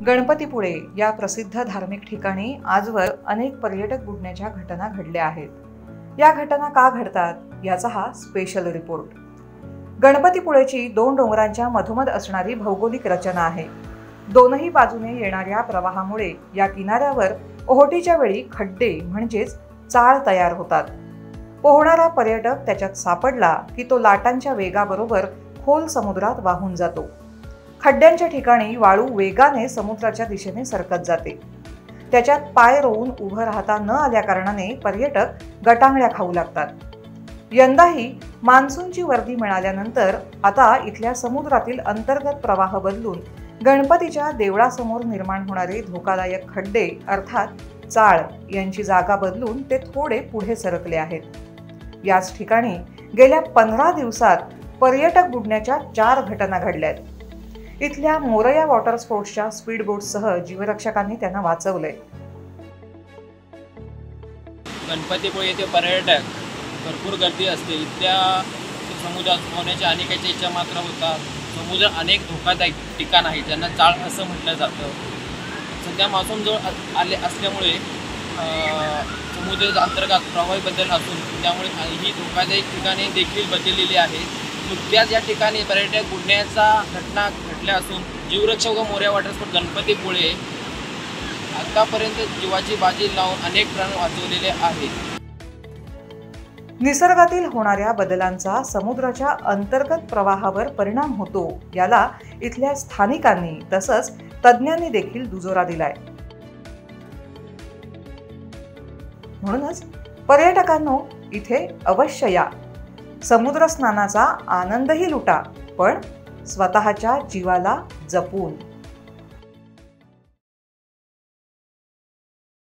गणपतीपुळे या प्रसिद्ध धार्मिक ठिकाणी आजवर अनेक पर्यटक बुडण्याच्या घटना घडल्या आहेत। या घटना का घडतात याचा हा स्पेशल रिपोर्ट। गणपतीपुळेची दोन डोंगरांच्या मधोमध असणारी भौगोलिक रचना आहे। दोनही बाजूने येणाऱ्या प्रवाहामुळे या किनाऱ्यावर ओहोटीच्या वेळी खड्डे म्हणजेच चाळ तयार होतात। पोहणारा पर्यटक त्याच्यात सापडला की तो लाटांच्या वेगाबरोबर खोल समुद्रात वाहून जातो। खड्ड्यांच्या ठिकाणी वाळू वेगाने समुद्राच्या दिशेने सरकत जाते। त्याच्यात पाय रोवून उभं राहता न आल्या कारणाने पर्यटक गटांगळ्या खाऊ लागतात। यंदाही मान्सूनची वर्दी मिळाल्यानंतर आता इथल्या समुद्रातील अंतर्गत प्रवाह बदलून गणपतीच्या देवळासमोर निर्माण होणारे धोकादायक खड्डे अर्थात चाळ यांची जागा बदलून ते थोडे पुढे सरकले आहेत। याच ठिकाणी गेल्या 15 दिवसात पर्यटक बुडण्याच्या 4 घटना घडल्यात। इथल्या मोरया वॉटर स्पोर्ट्सच्या स्पीड बोटसह जीवरक्षकांनी त्यांना वाचवलंय। गणपतीपुळे येथे पर्यटक भरपूर गर्दी असते। इथल्या समुद्रात पोहण्याच्या अनेकांच्या इच्छा मात्र होतात। समुद्र अनेक धोकादायक ठिकाण आहे ज्यांना चाळ असं म्हटलं जातं। सध्या मान्सून जवळ आले असल्यामुळे समुद्राच्या अंतर्गत प्रवाही बदल असून त्यामुळे ही धोकादायक ठिकाणे देखील बदललेली आहेत। नुकत्याच या ठिकाणी पर्यटक बुडण्याचा घटना घडल्या असून जीवरक्षक व मोरया वॉटर स्पोर्ट्स गणपतीपुळे आतापर्यंत जीवाची बाजी लावून अनेक प्राण वाचवलेले आहेत। निसर्गातील होणाऱ्या बदलांचा समुद्राच्या अंतर्गत प्रवाहावर परिणाम होतो याला इथल्या स्थानिकांनी तसंच तज्ज्ञांनी देखील दुजोरा दिलाय। म्हणूनच पर्यटकांनो इथे अवश्य या। समुद्र स्नानाचा आनंदही लुटा, पण स्वतःच्या जीवाला जपून।